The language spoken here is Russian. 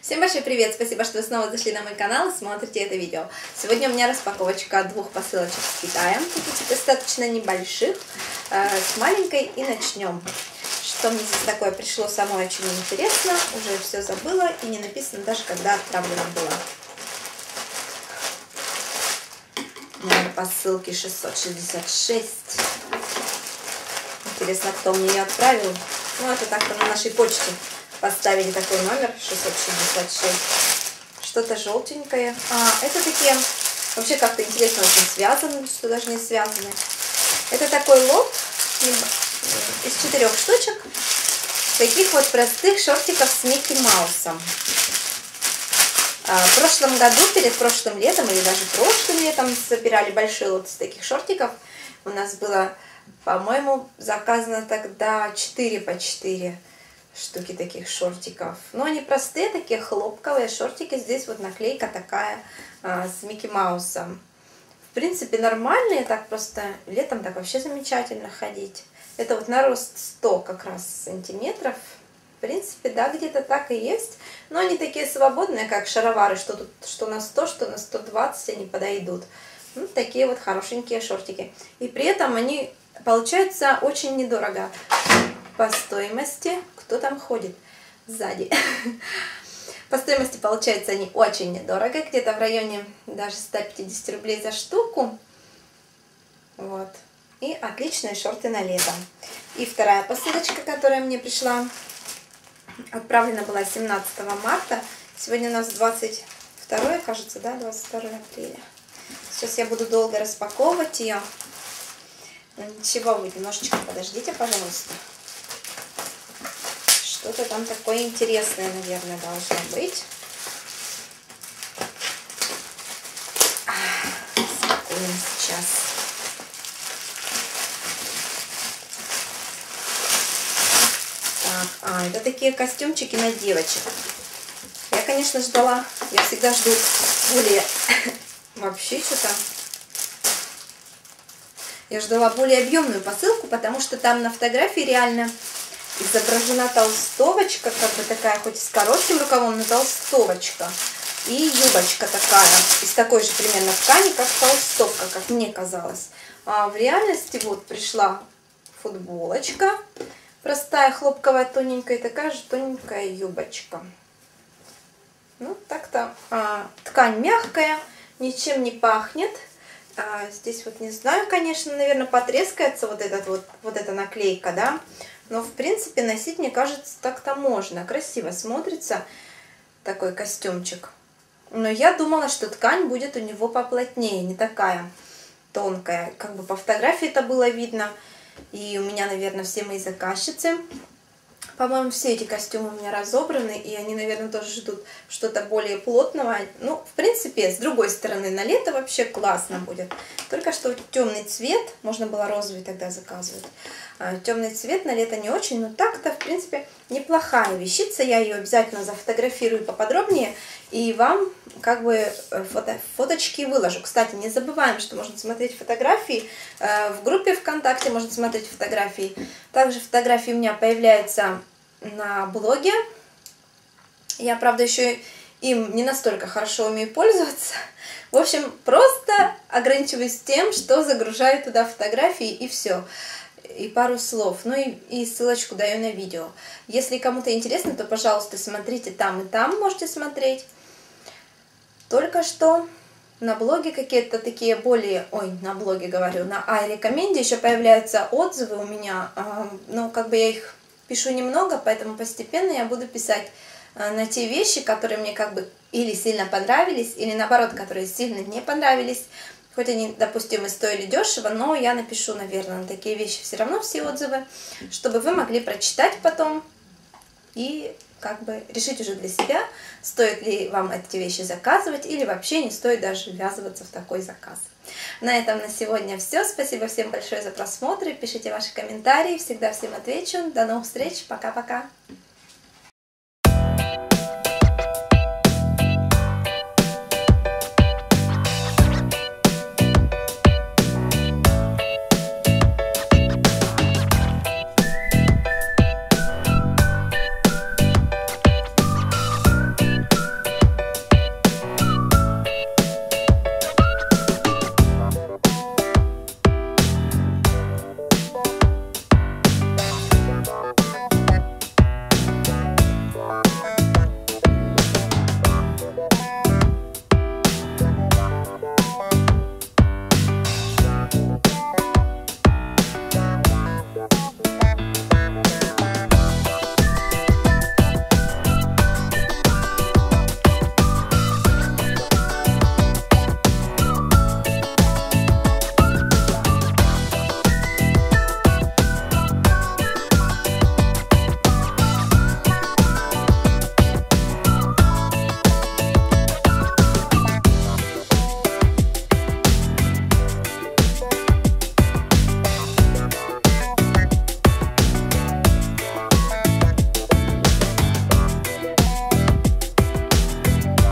Всем большой привет! Спасибо, что вы снова зашли на мой канал и смотрите это видео. Сегодня у меня распаковочка двух посылочек с Китая, таких достаточно небольших, с маленькой, и начнем. Что мне здесь такое пришло, самое очень интересно, уже все забыла и не написано даже, когда отправлено было. Номер посылки 666. Интересно, кто мне ее отправил. Ну, это так-то на нашей почте поставили такой номер 666. Что-то желтенькое. Это такие, вообще как-то интересно очень связаны, что даже не связаны. Это такой лот из 4 штучек, таких вот простых шортиков с Микки Маусом. В прошлом году, перед прошлым летом, или даже прошлым летом, собирали большой лот из таких шортиков. У нас было, по-моему, заказано тогда 4 по 4 штуки таких шортиков. Но они простые, такие хлопковые шортики. Здесь вот наклейка такая с Микки Маусом. В принципе, нормальные, так просто летом так вообще замечательно ходить. Это вот на рост 100 как раз сантиметров. В принципе, да, где-то так и есть. Но они такие свободные, как шаровары, что тут что на 100, что на 120 они подойдут. Ну, такие вот хорошенькие шортики. И при этом они получаются очень недорого по стоимости. Кто там ходит сзади? По стоимости, получается, они очень недорого, где-то в районе даже 150 рублей за штуку. Вот. И отличные шорты на лето. И вторая посылочка, которая мне пришла, отправлена была 17 марта. Сегодня у нас 22, кажется, да, 22 апреля. Сейчас я буду долго распаковывать ее. Но ничего, вы немножечко подождите, пожалуйста. Что-то там такое интересное, наверное, должно быть. Спокойно сейчас. Так, это такие костюмчики на девочек. Я, конечно, ждала, я всегда жду более... Вообще что-то... Я ждала более объемную посылку, потому что там на фотографии реально изображена толстовочка, как бы такая, хоть и с коротким рукавом, но толстовочка. И юбочка такая, из такой же примерно ткани, как толстовка, как мне казалось. А в реальности вот пришла футболочка, простая, хлопковая, тоненькая, и такая же тоненькая юбочка. Ну, так-то ткань мягкая, ничем не пахнет. Здесь вот не знаю, конечно, наверное, потрескается вот эта наклейка, да. Но, в принципе, носить, мне кажется, так-то можно. Красиво смотрится такой костюмчик. Но я думала, что ткань будет у него поплотнее, не такая тонкая. Как бы по фотографии это было видно. И у меня, наверное, все мои заказчицы, по-моему, все эти костюмы у меня разобраны. И они, наверное, тоже ждут что-то более плотного. Ну, в принципе, с другой стороны, на лето вообще классно будет. Только что темный цвет. Можно было розовый тогда заказывать. Темный цвет на лето не очень, но так-то, в принципе, неплохая вещица. Я ее обязательно зафотографирую поподробнее и вам как бы фоточки выложу. Кстати, не забываем, что можно смотреть фотографии. В группе ВКонтакте можно смотреть фотографии. Также фотографии у меня появляются на блоге. Я, правда, еще им не настолько хорошо умею пользоваться. В общем, просто ограничиваюсь тем, что загружаю туда фотографии и все. И пару слов, ну и ссылочку даю на видео. Если кому-то интересно, то, пожалуйста, смотрите там и там, можете смотреть. Только что на блоге какие-то такие более... Ой, на блоге говорю, на iRecommend еще появляются отзывы у меня. Ну, как бы я их пишу немного, поэтому постепенно я буду писать на те вещи, которые мне как бы или сильно понравились, или наоборот, которые сильно не понравились. Хоть они, допустим, и стоили дешево, но я напишу, наверное, на такие вещи все равно все отзывы, чтобы вы могли прочитать потом и как бы решить уже для себя, стоит ли вам эти вещи заказывать или вообще не стоит даже ввязываться в такой заказ. На этом на сегодня все. Спасибо всем большое за просмотр. Пишите ваши комментарии. Всегда всем отвечу. До новых встреч. Пока-пока.